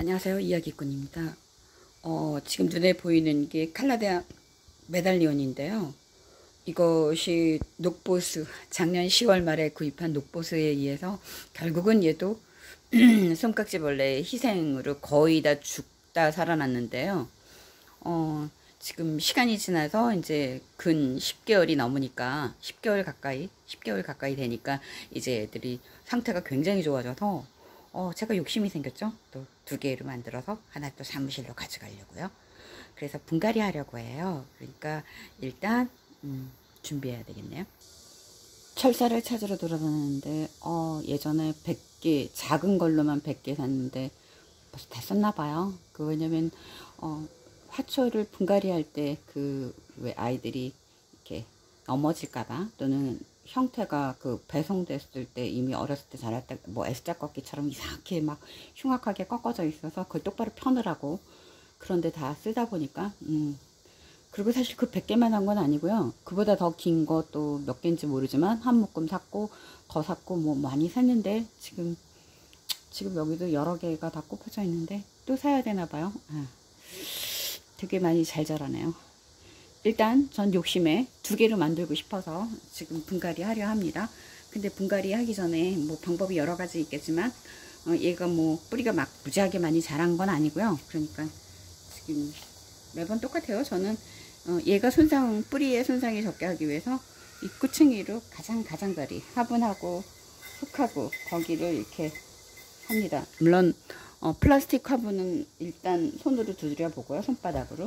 안녕하세요. 이야기꾼입니다. 지금 눈에 보이는 게 칼라데아 메달리온인데요. 이것이 녹보스, 작년 10월 말에 구입한 녹보스에 의해서 결국은 얘도 손깍지벌레의 희생으로 거의 다 죽다 살아났는데요. 지금 시간이 지나서 이제 근 10개월이 넘으니까 10개월 가까이 되니까 이제 애들이 상태가 굉장히 좋아져서 제가 욕심이 생겼죠. 또 2개로 만들어서 하나 또 사무실로 가져가려고요. 그래서 분갈이 하려고 해요. 그러니까 일단 준비해야 되겠네요. 철사를 찾으러 돌아다녔는데 예전에 100개 작은 걸로만 100개 샀는데 벌써 다 썼나 봐요. 왜냐면 화초를 분갈이 할 때 왜 아이들이 이렇게 넘어질까봐 또는 형태가 배송됐을 때 이미 어렸을 때 자랄 때 뭐 S자 꺾기처럼 이상하게 막 흉악하게 꺾어져 있어서 그걸 똑바로 펴느라고 그런데 다 쓰다 보니까 그리고 사실 그 100개만 한 건 아니고요. 그보다 더 긴 거 또 몇 개인지 모르지만 한 묶음 샀고 더 샀고 뭐 많이 샀는데 지금 여기도 여러 개가 다 꼽혀져 있는데 또 사야 되나 봐요. 되게 많이 잘 자라네요. 일단 전 욕심에 2개로 만들고 싶어서 지금 분갈이 하려 합니다. 근데 분갈이 하기 전에 뭐 방법이 여러 가지 있겠지만 얘가 뭐 뿌리가 막 무지하게 많이 자란 건 아니고요. 그러니까 지금 매번 똑같아요. 저는 얘가 뿌리의 손상이 적게 하기 위해서 이 꾸층이로 가장자리 화분하고 흙하고 거기를 이렇게 합니다. 물론 플라스틱 화분은 일단 손으로 두드려 보고요. 손바닥으로.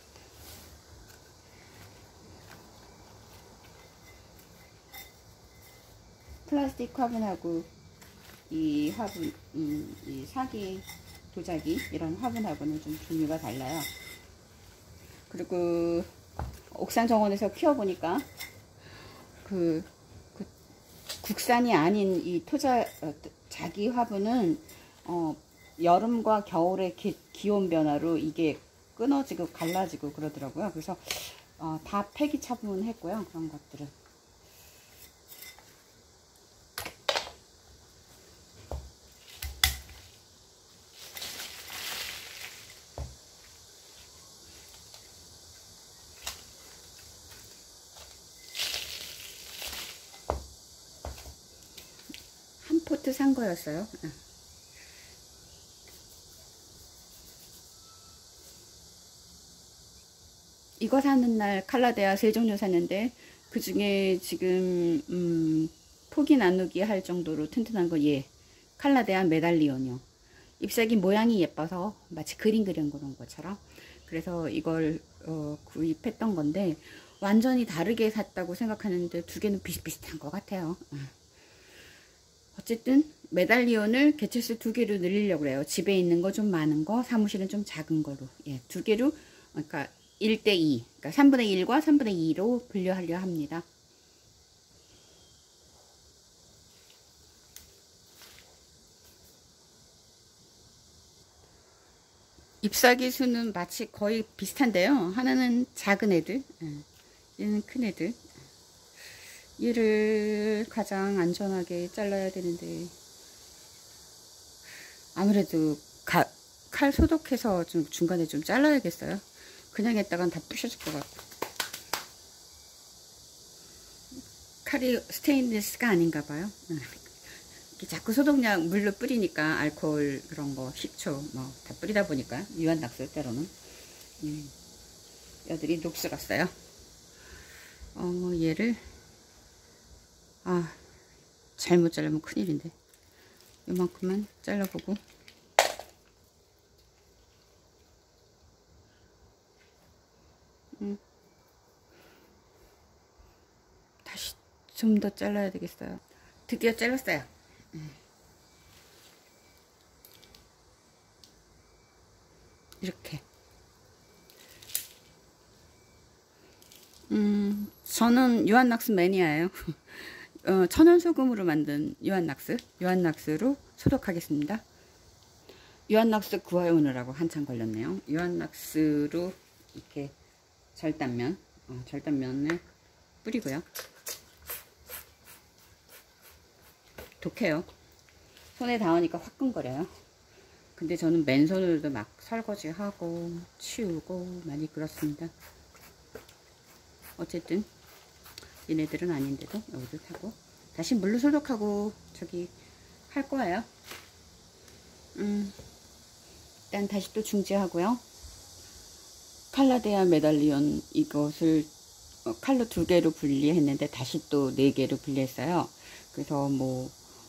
플라스틱 화분하고 이 화분, 이 사기 도자기 이런 화분하고는 좀 종류가 달라요. 그리고 옥상 정원에서 키워보니까 국산이 아닌 이 자기 화분은 여름과 겨울의 기온 변화로 이게 끊어지고 갈라지고 그러더라고요. 그래서 다 폐기 처분했고요. 그런 것들은. 한 포트 산 거였어요. 이거 사는 날 칼라데아 3종류 샀는데 그 중에 지금 포기 나누기 할 정도로 튼튼한 거 칼라데아 메달리온이요. 잎사귀 모양이 예뻐서 마치 그림 그린 것처럼 그래서 이걸 구입했던 건데 완전히 다르게 샀다고 생각하는데 2개는 비슷비슷한 것 같아요. 어쨌든 메달리온을 개체수 2개로 늘리려고 해요. 집에 있는 거 좀 많은 거, 사무실은 좀 작은 거로 2개로 그러니까 1:2 그러니까 3분의 1과 3분의 2로 분류하려 합니다. 잎사귀 수는 마치 거의 비슷한데요. 하나는 작은 애들, 얘는 큰 애들. 얘를 가장 안전하게 잘라야 되는데 아무래도 칼 소독해서 좀 중간에 좀 잘라야겠어요. 그냥 했다간 다 부셔질 것 같고. 칼이 스테인리스가 아닌가 봐요. 자꾸 소독약 물로 뿌리니까 알코올 그런 거 식초 뭐 다 뿌리다 보니까 유한낙스 때로는 여들이 녹슬었어요. 얘를 잘못 자르면 큰일인데 이만큼만 잘라보고 다시 좀 더 잘라야 되겠어요. 드디어 잘랐어요. 이렇게 저는 유한낙스 매니아예요. 천연소금으로 만든 유한낙스로 소독하겠습니다. 유한낙스 구해오느라고 한참 걸렸네요. 유한낙스로 이렇게 절단면을 뿌리고요. 독해요. 손에 닿으니까 화끈거려요. 근데 저는 맨손으로도 막 설거지하고 치우고 많이 그렇습니다. 어쨌든 얘네들은 아닌데도 여기도 타고 다시 물로 소독하고 저기 할 거예요. 일단 다시 또 중지하고요. 칼라데아 메달리온 이것을 칼로 2개로 분리했는데 다시 또 4개로 분리했어요. 그래서 뭐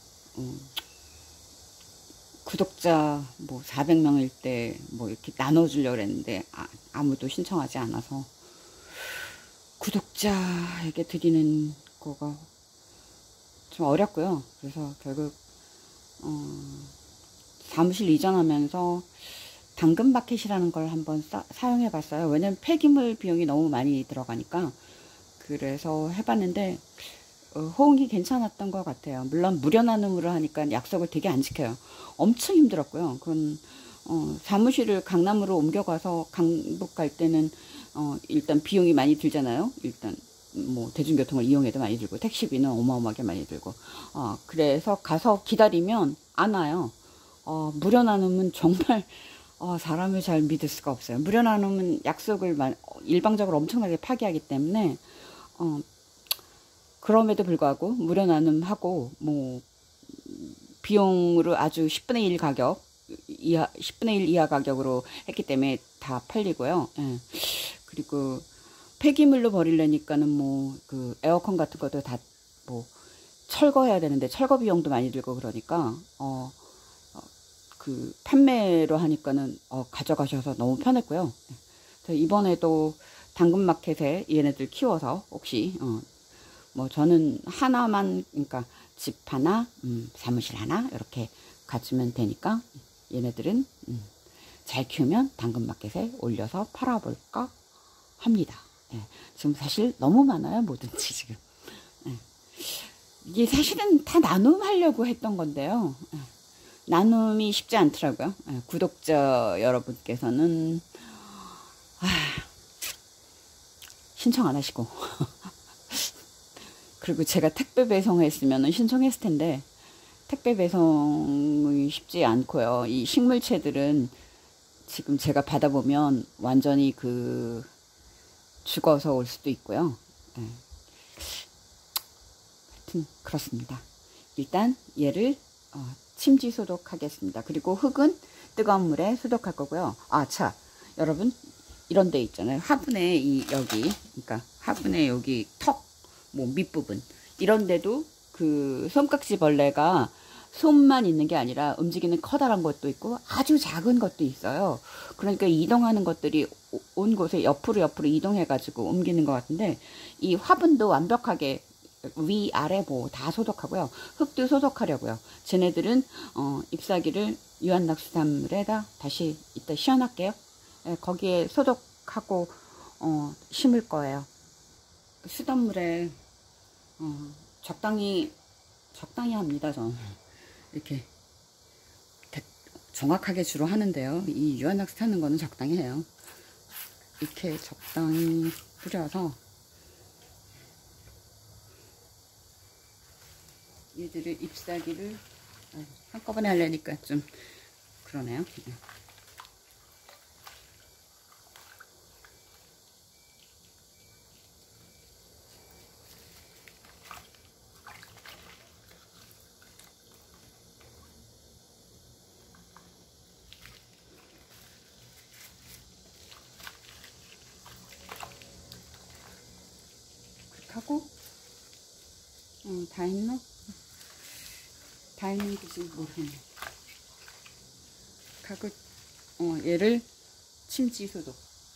구독자 뭐 400명일 때 뭐 이렇게 나눠주려고 했는데 아무도 신청하지 않아서 구독자에게 드리는 거가 좀 어렵고요. 그래서 결국 사무실 이전하면서 당근마켓이라는 걸 한번 사용해 봤어요. 왜냐면 폐기물 비용이 너무 많이 들어가니까. 그래서 해봤는데 호응이 괜찮았던 것 같아요. 물론 무료 나눔으로 하니까 약속을 되게 안 지켜요. 엄청 힘들었고요. 그건 사무실을 강남으로 옮겨가서 강북 갈 때는 일단 비용이 많이 들잖아요. 일단 뭐 대중교통을 이용해도 많이 들고 택시비는 어마어마하게 많이 들고 그래서 가서 기다리면 안 와요. 무료 나눔은 정말 사람을 잘 믿을 수가 없어요. 무료 나눔은 약속을 일방적으로 엄청나게 파기하기 때문에 그럼에도 불구하고 무료 나눔하고 뭐 비용으로 아주 10분의 1 가격 이하 10분의 1 이하 가격으로 했기 때문에 다 팔리고요. 예. 그리고 폐기물로 버리려니까는 뭐 그 에어컨 같은 것도 다 뭐 철거해야 되는데 철거 비용도 많이 들고 그러니까 그 판매로 하니까는 가져가셔서 너무 편했고요. 이번에도 당근마켓에 얘네들 키워서 혹시 뭐 저는 하나만 그러니까 집 하나 사무실 하나 이렇게 가지면 되니까 얘네들은 잘 키우면 당근마켓에 올려서 팔아볼까 합니다. 예. 지금 사실 너무 많아요. 뭐든지 지금. 예. 이게 사실은 다 나눔하려고 했던 건데요. 예. 나눔이 쉽지 않더라고요. 예. 구독자 여러분께서는 신청 안 하시고 그리고 제가 택배 배송했으면 신청했을 텐데 택배 배송이 쉽지 않고요. 이 식물체들은 지금 제가 받아보면 완전히 그 죽어서 올 수도 있고요. 네. 하여튼 그렇습니다. 일단 얘를 침지 소독하겠습니다. 그리고 흙은 뜨거운 물에 소독할 거고요. 자 여러분 이런 데 있잖아요. 화분에 여기 그러니까 화분에 여기 턱 뭐 밑부분 이런 데도 그 솜깍지 벌레가 솜만 있는 게 아니라 움직이는 커다란 것도 있고 아주 작은 것도 있어요. 그러니까 이동하는 것들이 온 곳에 옆으로 이동해 가지고 옮기는 것 같은데 이 화분도 완벽하게 위아래 뭐 다 소독하고요. 흙도 소독하려고요. 쟤네들은 잎사귀를 유한낙수산물에다 다시 이따 시원할게요. 네, 거기에 소독하고 심을 거예요. 수돗물에 적당히 합니다. 저는 이렇게 정확하게 주로 하는데요. 이 유한낙스 타는 거는 적당히 해요. 이렇게 적당히 뿌려서 얘들을 잎사귀를 한꺼번에 하려니까 좀 그러네요. 하고 다 했나? 다 했는지 모르겠네. 하고 얘를 침지 소독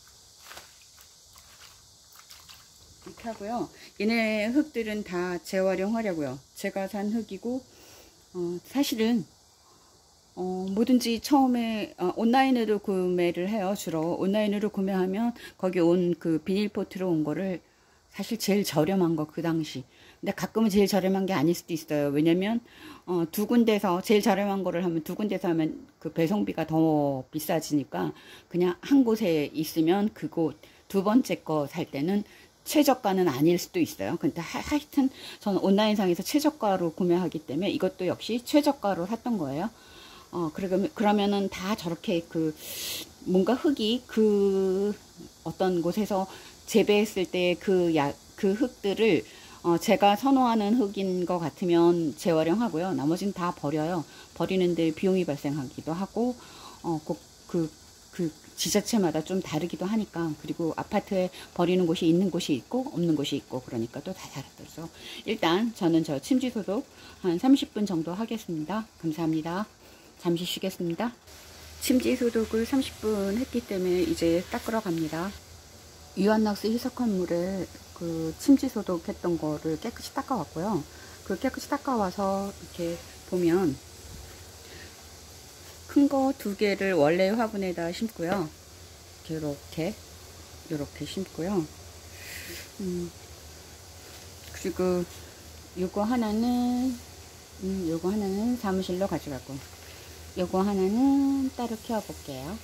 이렇게 하고요. 얘네 흙들은 다 재활용하려고요. 제가 산 흙이고 사실은 뭐든지 처음에 온라인으로 구매를 해요. 주로 온라인으로 구매하면 거기 온 그 비닐포트로 온 거를 사실 제일 저렴한 거 그 당시. 근데 가끔은 제일 저렴한 게 아닐 수도 있어요. 왜냐면 두 군데서 제일 저렴한 거를 하면 두 군데서 하면 그 배송비가 더 비싸지니까 그냥 한 곳에 있으면 그곳 두 번째 거 살 때는 최저가는 아닐 수도 있어요. 근데 하여튼 저는 온라인상에서 최저가로 구매하기 때문에 이것도 역시 최저가로 샀던 거예요. 그러면은 다 저렇게 뭔가 흙이 어떤 곳에서 재배했을 때 그 흙들을 제가 선호하는 흙인 것 같으면 재활용하고요. 나머지는 다 버려요. 버리는데 비용이 발생하기도 하고, 꼭 지자체마다 좀 다르기도 하니까. 그리고 아파트에 버리는 곳이 있는 곳이 있고, 없는 곳이 있고, 그러니까 또 다 다르죠. 일단 저는 침지 소독 한 30분 정도 하겠습니다. 감사합니다. 잠시 쉬겠습니다. 침지 소독을 30분 했기 때문에 이제 닦으러 갑니다. 유한낙스 희석한 물에 침지 소독했던 거를 깨끗이 닦아왔고요. 깨끗이 닦아와서 이렇게 보면 큰 거 2개를 원래 화분에다 심고요. 이렇게 심고요. 그리고 요거 하나는 사무실로 가져가고, 요거 하나는 따로 키워볼게요.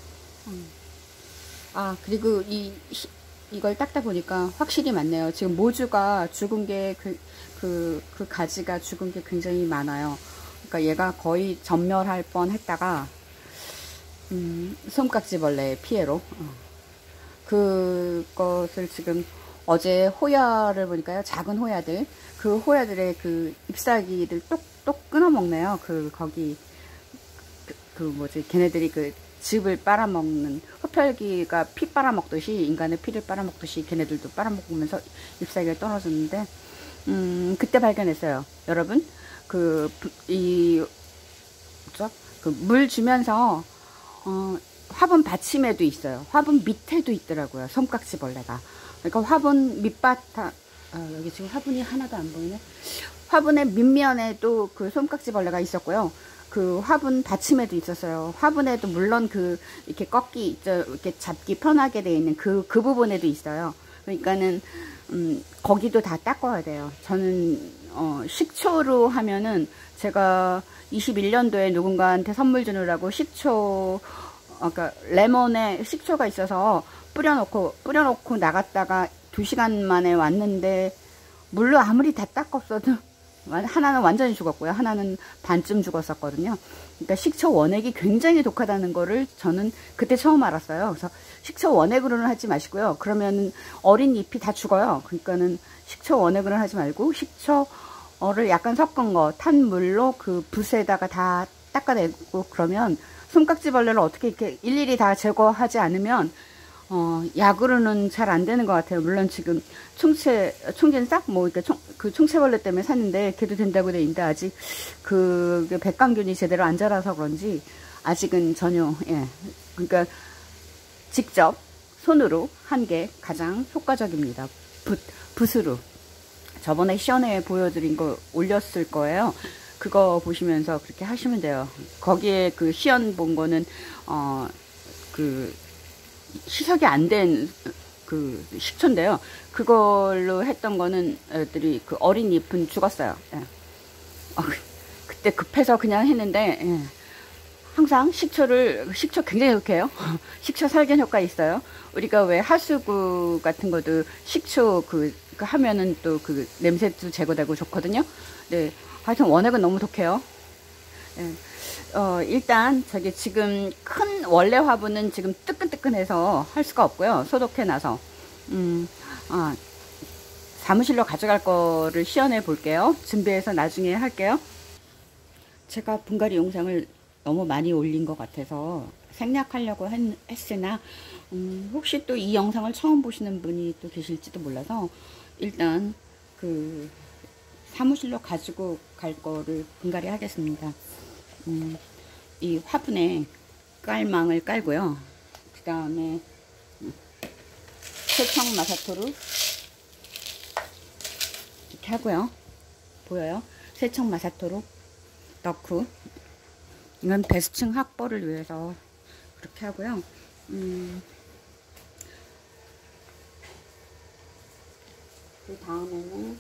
그리고 이걸 닦다 보니까 확실히 많네요. 지금 모주가 죽은 게 그 가지가 죽은 게 굉장히 많아요. 그러니까 얘가 거의 전멸할 뻔 했다가 손깍지벌레의 피해로 그것을 지금 어제 호야를 보니까요, 작은 호야들, 그 호야들의 잎사귀를 똑똑 끊어먹네요. 거기 걔네들이 즙을 빨아먹는, 흡혈귀가 피 빨아먹듯이, 인간의 피를 빨아먹듯이 걔네들도 빨아먹으면서 잎사귀가 떨어졌는데, 그때 발견했어요. 여러분, 물 주면서, 화분 받침에도 있어요. 화분 밑에도 있더라고요. 손깍지벌레가. 그러니까 화분 여기 지금 화분이 하나도 안 보이네. 화분의 밑면에도 손깍지벌레가 있었고요. 화분 받침에도 있었어요. 화분에도 물론 이렇게 이렇게 잡기 편하게 되어 있는 그 부분에도 있어요. 그러니까는, 거기도 다 닦아야 돼요. 저는, 식초로 하면은 제가 21년도에 누군가한테 선물 주느라고 그러니까 레몬에 식초가 있어서 뿌려놓고 나갔다가 2시간 만에 왔는데, 물로 아무리 다 닦았어도 하나는 완전히 죽었고요. 하나는 반쯤 죽었었거든요. 그러니까 식초 원액이 굉장히 독하다는 거를 저는 그때 처음 알았어요. 그래서 식초 원액으로는 하지 마시고요. 그러면 어린 잎이 다 죽어요. 그러니까는 식초 원액으로는 하지 말고 식초를 약간 섞은 거 탄 물로 붓에다가 다 닦아내고, 그러면 손깍지벌레를 어떻게 이렇게 일일이 다 제거하지 않으면 약으로는 잘 안 되는 것 같아요. 물론 지금 총진싹 이렇게 총체벌레 때문에 샀는데 걔도 된다고 돼 있는데, 아직 백광균이 제대로 안 자라서 그런지 아직은 전혀, 그러니까 직접 손으로 한 게 가장 효과적입니다. 붓으로. 저번에 시연에 보여드린 거 올렸을 거예요. 그거 보시면서 그렇게 하시면 돼요. 거기에 시연 본 거는 희석이 안 된 식초인데요. 그걸로 했던 거는 애들이 어린 잎은 죽었어요. 그때 급해서 그냥 했는데, 항상 식초 굉장히 좋게요. 식초 살균 효과 있어요. 우리가 왜 하수구 같은 것도 식초 하면은 또 냄새도 제거되고 좋거든요. 네. 하여튼 원액은 너무 독해요. 일단 지금 큰 원래 화분은 지금 뜨끈뜨끈해서 할 수가 없고요. 소독해놔서 사무실로 가져갈 거를 시연해 볼게요. 준비해서 나중에 할게요. 제가 분갈이 영상을 너무 많이 올린 것 같아서 생략하려고 했으나, 혹시 또 이 영상을 처음 보시는 분이 또 계실지도 몰라서 일단 사무실로 가지고 갈 거를 분갈이 하겠습니다. 이 화분에 깔망을 깔고요. 그 다음에 세청 마사토로 이렇게 하고요. 보여요? 세청 마사토로 넣고, 이건 배수층 확보를 위해서 그렇게 하고요. 그 다음에는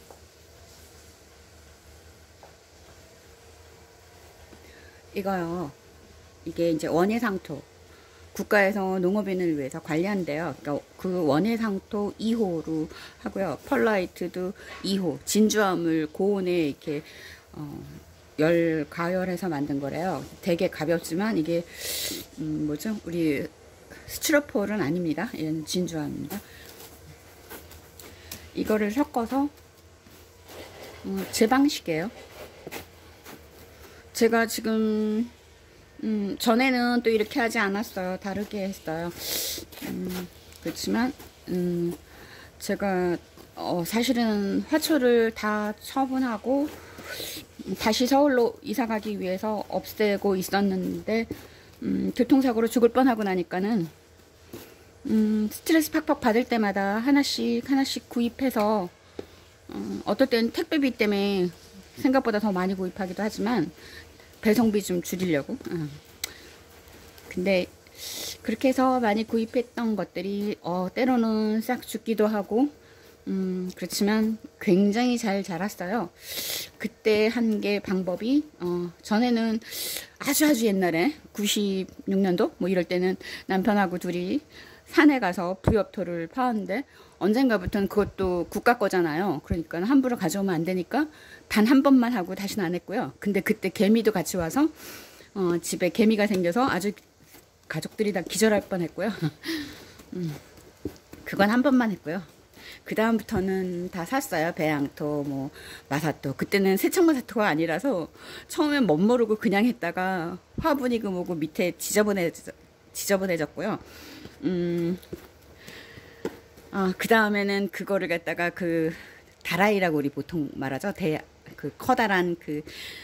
이거요. 이게 이제 원예상토, 국가에서 농업인을 위해서 관리한대요. 그러니까 원예상토 2호로 하고요. 펄라이트도 2호, 진주화물 고온에 이렇게 열 가열해서 만든 거래요. 되게 가볍지만 이게 뭐죠? 우리 스티로폴은 아닙니다. 얘는 진주화입니다. 이거를 섞어서 제 방식이에요. 제가 지금 전에는 또 이렇게 하지 않았어요. 다르게 했어요. 그렇지만 제가 사실은 화초를 다 처분하고 다시 서울로 이사 가기 위해서 없애고 있었는데 교통사고로 죽을 뻔하고 나니까는 스트레스 팍팍 받을 때마다 하나씩 구입해서 어떨 땐 택배비 때문에 생각보다 더 많이 구입하기도 하지만 배송비 좀 줄이려고. 근데 그렇게 해서 많이 구입했던 것들이 때로는 싹 죽기도 하고 그렇지만 굉장히 잘 자랐어요. 그때 한 게 방법이 전에는 아주 옛날에 96년도 뭐 이럴 때는 남편하고 둘이 산에 가서 부엽토를 파는데 언젠가부터는 그것도 국가 거잖아요. 그러니까 함부로 가져오면 안 되니까 단 한 번만 하고 다시는 안 했고요. 근데 그때 개미도 같이 와서 집에 개미가 생겨서 아주 가족들이 다 기절할 뻔했고요. 그건 한 번만 했고요. 그 다음부터는 다 샀어요. 배양토, 뭐 마사토. 그때는 세척마사토가 아니라서 처음엔 멋 모르고 그냥 했다가 화분이고 뭐고 밑에 지저분해졌고요. 그 다음에는 그거를 갖다가 그 다라이라고 우리 보통 말하죠. 그 커다란 그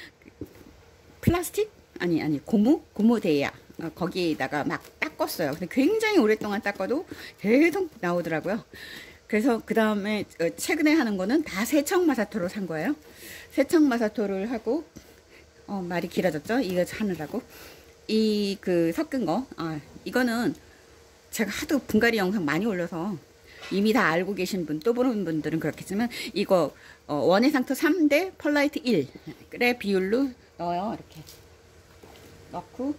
플라스틱? 아니 고무 대야. 거기에다가 막 닦았어요. 근데 굉장히 오랫동안 닦아도 계속 나오더라고요. 그래서 그 다음에 최근에 하는 거는 다 세척마사토로 산 거예요. 세척마사토를 하고 말이 길어졌죠. 이거 하느라고 이 그 섞은 거 이거는 제가 하도 분갈이 영상 많이 올려서 이미 다 알고 계신 분, 또 보는 분들은 그렇겠지만 이거 원해상토 3대 펄라이트 1의 비율로 넣어요. 이렇게 넣고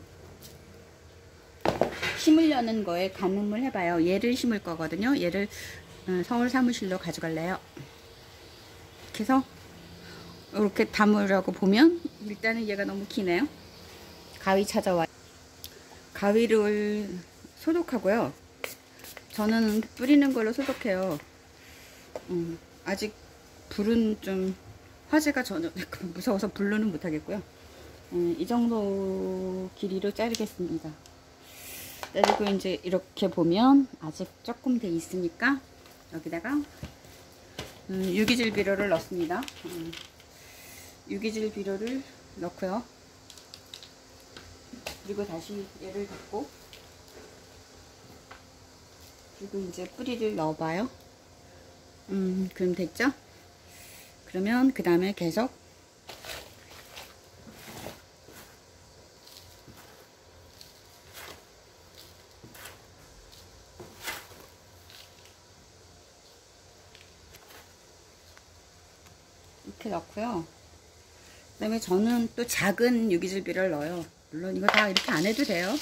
심으려는 거에 가늠을 해봐요. 얘를 심을 거거든요. 얘를 서울 사무실로 가져갈래요. 이렇게 해서 이렇게 담으려고 보면 일단은 얘가 너무 기네요. 가위 찾아와요. 가위를 소독하고요. 저는 뿌리는 걸로 소독해요. 아직 불은 좀 화재가 전혀 무서워서 불로는 못하겠고요. 이 정도 길이로 자르겠습니다. 자르고 이제 이렇게 보면 아직 조금 돼 있으니까 여기다가 유기질 비료를 넣습니다. 유기질 비료를 넣고요. 그리고 다시 얘를 덮고 그리고 이제 뿌리를 넣어봐요. 그럼 됐죠? 그러면 그 다음에 계속 이렇게 넣고요. 그 다음에 저는 또 작은 유기질 비료를 넣어요. 물론 이거 다 이렇게 안 해도 돼요.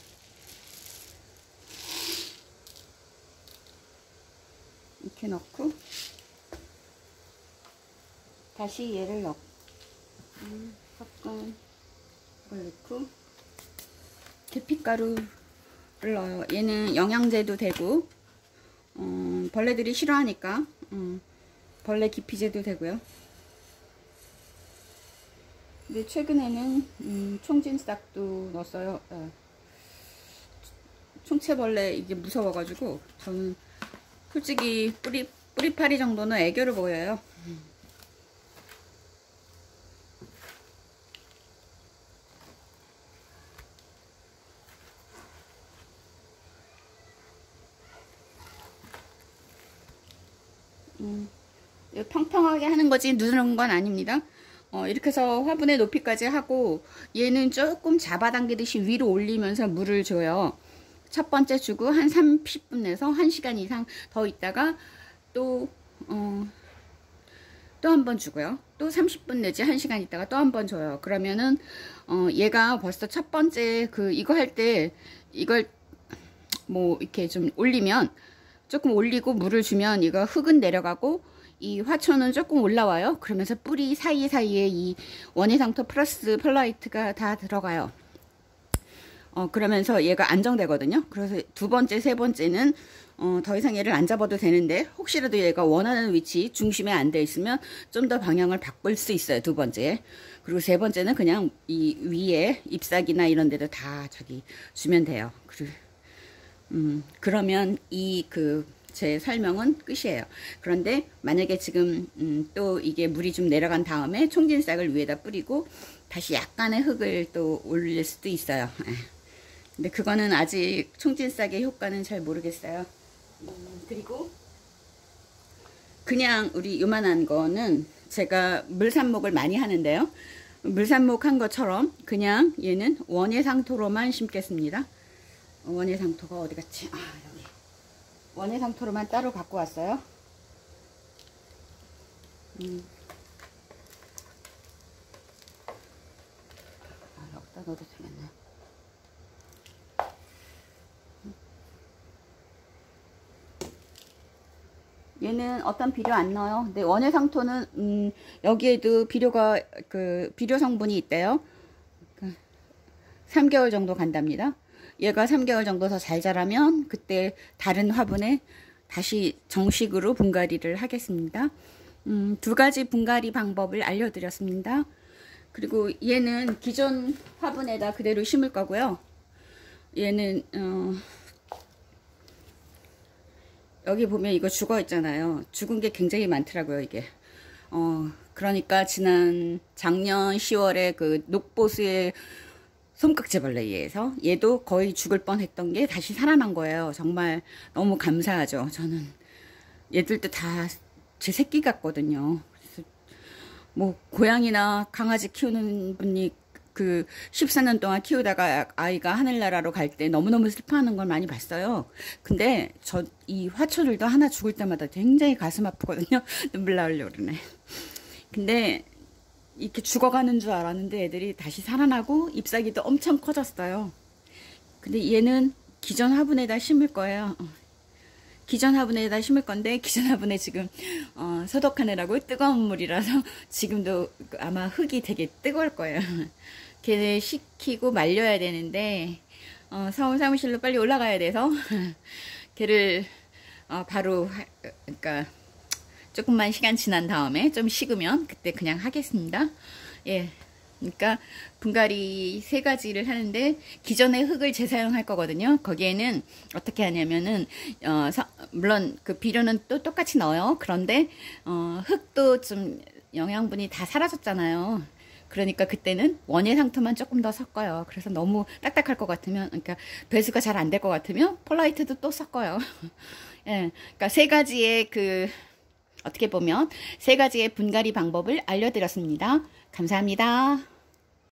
이렇게 넣고 다시 얘를 넣고 섞은 걸 넣고 계피가루를 넣어요. 얘는 영양제도 되고 벌레들이 싫어하니까 벌레 기피제도 되고요. 근데 최근에는 총진싹도 넣었어요. 총채벌레 이게 무서워가지고 저는 솔직히 뿌리파리 정도는 애교를 보여요. 평평하게 하는 거지 누르는 건 아닙니다. 이렇게 해서 화분의 높이까지 하고 얘는 조금 잡아당기듯이 위로 올리면서 물을 줘요. 첫 번째 주고 한 30분 내서 1시간 이상 더 있다가 또 한 번 주고요. 또 30분 내지 1시간 있다가 또 한 번 줘요. 그러면은 얘가 벌써 첫 번째 이거 할 때 이걸 뭐 이렇게 좀 올리면 조금 올리고 물을 주면 이거 흙은 내려가고 이 화초는 조금 올라와요. 그러면서 뿌리 사이사이에 이 원예상토 플러스 펄라이트가 다 들어가요. 그러면서 얘가 안정되거든요. 그래서 두 번째, 세 번째는 더 이상 얘를 안 잡아도 되는데 혹시라도 얘가 원하는 위치 중심에 안 돼 있으면 좀 더 방향을 바꿀 수 있어요. 두 번째. 그리고 세 번째는 그냥 이 위에 잎사귀나 이런 데도 다 저기 주면 돼요. 그러면 제 설명은 끝이에요. 그런데 만약에 지금 또 이게 물이 좀 내려간 다음에 총진싹을 위에다 뿌리고 다시 약간의 흙을 또 올릴 수도 있어요. 근데 그거는 아직 총진싹의 효과는 잘 모르겠어요. 그리고 그냥 우리 요만한 거는 제가 물삽목을 많이 하는데요. 물삽목 한 것처럼 그냥 얘는 원예상토로만 심겠습니다. 원예상토가 어디 갔지? 아, 여기. 원예상토로만 따로 갖고 왔어요. 여기다 넣어도 되겠네. 얘는 어떤 비료 안 넣어요. 근데 원예상토는 여기에도 비료가 비료 성분이 있대요. 3개월 정도 간답니다. 얘가 3개월 정도 더 잘 자라면 그때 다른 화분에 다시 정식으로 분갈이를 하겠습니다. 두 가지 분갈이 방법을 알려드렸습니다. 그리고 얘는 기존 화분에다 그대로 심을 거고요. 얘는 여기 보면 이거 죽어 있잖아요. 죽은 게 굉장히 많더라고요, 이게. 그러니까 작년 10월에 그 녹보수의 솜깍지벌레에 의해서 얘도 거의 죽을 뻔 했던 게 다시 살아난 거예요. 정말 너무 감사하죠. 저는 얘들도 다 제 새끼 같거든요. 그래서 뭐 고양이나 강아지 키우는 분이 14년 동안 키우다가 아이가 하늘나라로 갈 때 너무너무 슬퍼하는 걸 많이 봤어요. 근데 이 화초들도 하나 죽을 때마다 굉장히 가슴 아프거든요. 눈물 나오려고 그러네. 근데 이렇게 죽어가는 줄 알았는데 애들이 다시 살아나고 잎사귀도 엄청 커졌어요. 근데 얘는 기존 화분에다 심을 거예요. 기존 화분에다 심을 건데 기존 화분에 지금 소독하느라고 뜨거운 물이라서 지금도 아마 흙이 되게 뜨거울 거예요. 걔를 식히고 말려야 되는데 서울 사무실로 빨리 올라가야 돼서 걔를 바로 그러니까 조금만 시간 지난 다음에 좀 식으면 그때 그냥 하겠습니다. 예. 그러니까 분갈이 3가지를 하는데 기존의 흙을 재사용할 거거든요. 거기에는 어떻게 하냐면은 물론 그 비료는 또 똑같이 넣어요. 그런데 흙도 좀 영양분이 다 사라졌잖아요. 그러니까 그때는 원예상토만 조금 더 섞어요. 그래서 너무 딱딱할 것 같으면, 그러니까 배수가 잘 안 될 것 같으면 폴라이트도 또 섞어요. 예, 그러니까 3가지의 어떻게 보면 3가지의 분갈이 방법을 알려드렸습니다. 감사합니다.